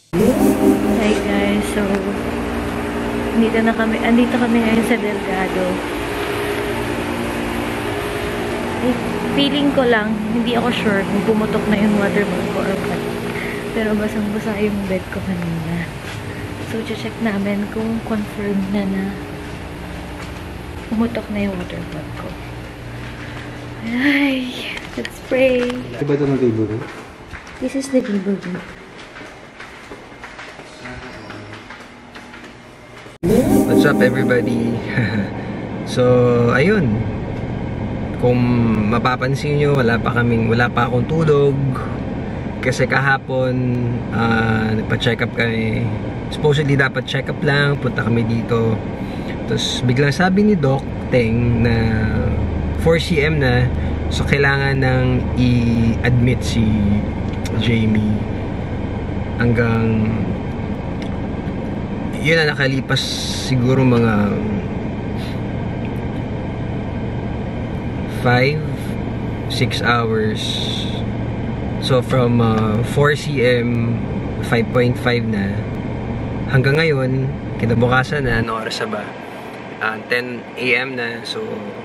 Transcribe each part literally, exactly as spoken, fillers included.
Hi guys, so andito na kami, andito kami ngayon sa Delgado. Eh, feeling ko lang, hindi ako sure kung pumutok na yung water bag ko or what. Pero basang-basa yung bed ko kanina. So, check namin kung confirmed na na pumutok na yung water bag ko. Ay, let's pray. Diba ito ng table room? This is the table room. What's up everybody? So, ayun. Kung mapapansin nyo, wala pa kaming, wala pa akong tulog. Kasi kahapon, uh, nagpa-check up kami. Supposedly dapat check up lang, punta kami dito. Tapos biglang sabi ni Doc Teng na four C M na, so kailangan nang i-admit si Jamey. Hanggang yun na, nakalipas siguro mga five, six hours. So from uh, four C M, five point five na. Hanggang ngayon, kinabukasan na, ano oras na ba? Uh, ten A M na. So,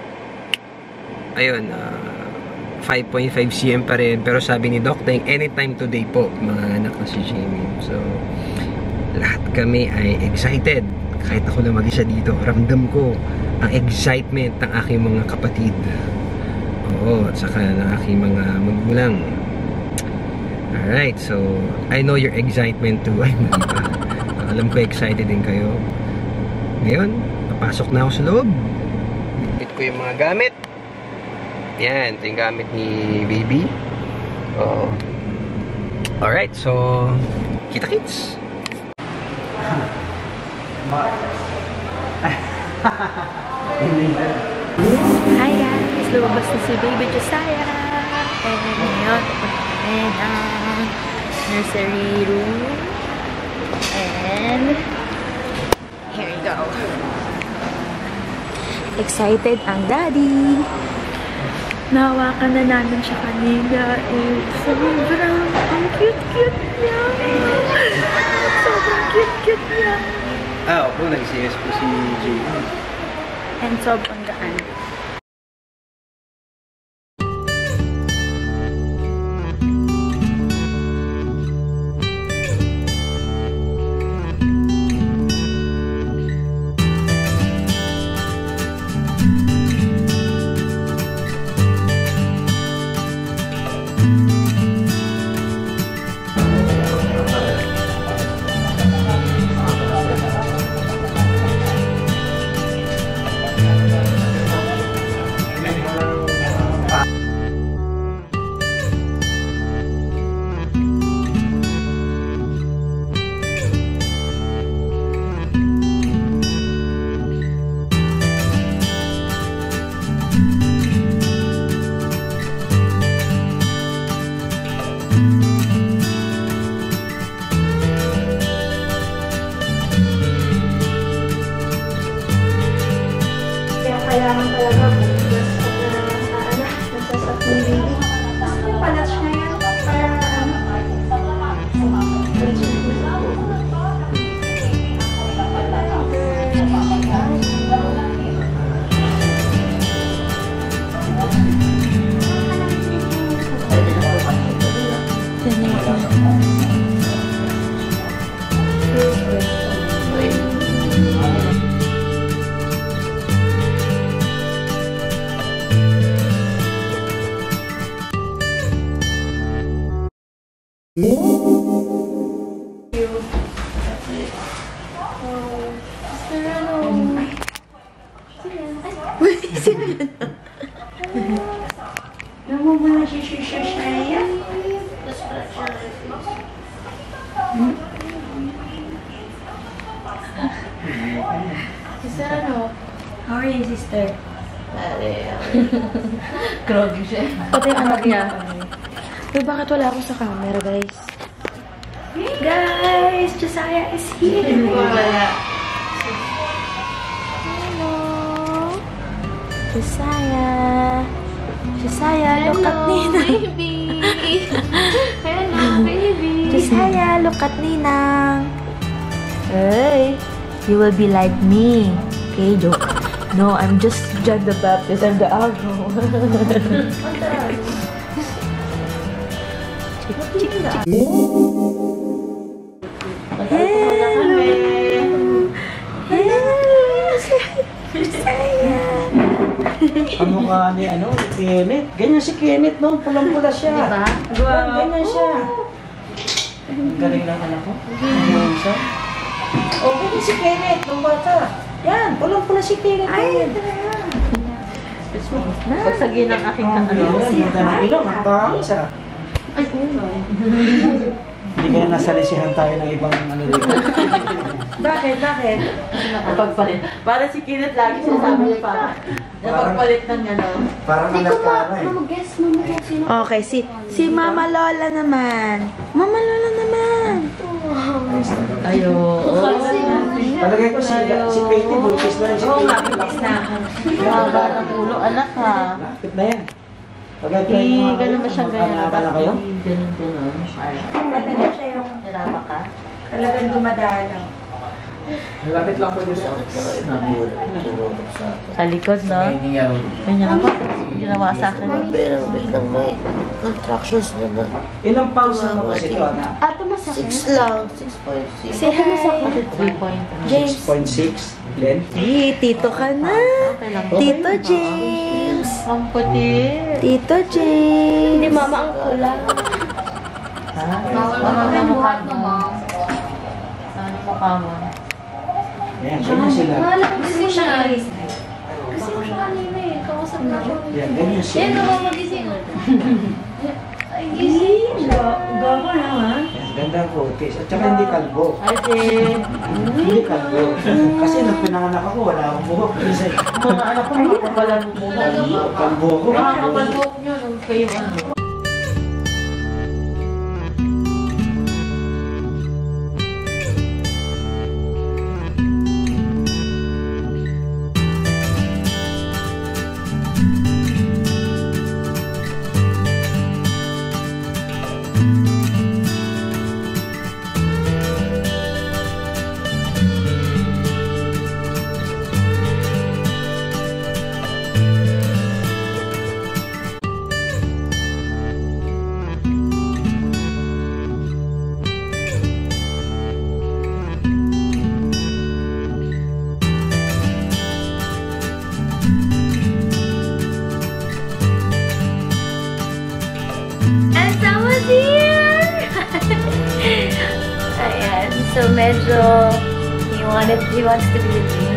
ayun, uh, five point five C M pa rin. Pero sabi ni Doc Teng, anytime today po, mga anak na si Jamey. So, lahat kami ay excited. Kahit ako lang mag-isa dito, ramdam ko ang excitement ng aking mga kapatid. Oo, at saka ng aking mga magulang. Alright, so I know your excitement too. Ay, alam ko excited din kayo. Ngayon, papasok na ako sa loob. Ito ko yung mga gamit. Yan, ito yung gamit ni baby. Oo. Alright, so kita-kits. Hi guys! Lumabas na si baby Josiah. And ngayon, pupunta kami ng nursery room. And here we go. Excited ang daddy. Nahawakan na namin siya kanina. Eh, sobrang ang cute-cute niya. Sobrang cute-cute niya. Ah, opo, nag-C S po si Jamey. And sobrang gaan. Kailangan talaga bukas na ano, nasasak ng baby. Palas na yan para ano. Namumula si Josiah. Sister, ano? How are you, sister? Groggy siya. Pati yung anak niya. Pero bakit wala ako sa camera, guys? Guys, Josiah is here. Wala. Hello. Josiah. Josiah, look at Nina. Baby. Hello, baby. Josiah. Josiah, look at Ninang. Hey, you will be like me. Okay, joke. No, I'm just John the Baptist. I'm the arrow. Chick, chick, chick. Hello. Hello. Josiah. Ano ka ni ano, Kenneth? Ganyan si Kenneth, no? Pulang-pula siya. Diba? Wow. Ganyan siya. Ang galing ng anak ko. Ganyan siya. Oh, ganyan si Kenneth, nung bata. Yan, pulang-pula si Kenneth. Ay, talaga. Pagsagin ang aking ano. Ang ganda ng ilong, ang bangis ah. Ay, oh. Hindi kaya nasalisihan tayo ng ibang ano dito. Bakit? Bakit? Napagpalit. Para si Kenneth lagi sinasabi niya pa. Napagpalit ng ano. Parang anak ka na eh. Mama-guess, mama-guess. Okay, si si Mama Lola naman. Mama Lola naman. Ayo. Palagay ko si, si Katie, buntis na rin si Oo nga, Katie. bilis na. Baba ng ulo, anak ha. Lapit na yan. Hindi, ganun ba siyang ganyan? Anak na kayo? Ganun, ganun. Matagal siya yung Nirama ka? talagang dumadalaw. Lapit lang po dito. Sa likod, no? Ganyan ako. Ginawa sa akin. Pero biglang may contractions na na. Ilang pounds na ba kasi ito, anak? Ato masakit? six lang, six point six. Say hi. three point six point six. Len? Hey, tito ka na. Tito James. Ang puti. Tito James. Hindi, mama ang kulang. Ha? Ano ang mukha mo? Ano ang mukha mo? Ayan, ganyan sila. Wala ko kasi siya alis. Kasi ko siya kanina eh. Kausap na siya. Yan, ganyan Eh, sila. naman magising. Ay, gising. Gago na ha? Yan, ganda ang kutis. At saka hindi kalbo. Ate. Hindi kalbo. Kasi nung pinanganak ako, wala akong buhok. Kasi Mga anak ko, makapalan mo mo. kalbo ako. Makakapalbok nyo nung kayo ano. And someone's here! Ayan. So, medyo he wanted, he wants to be with me.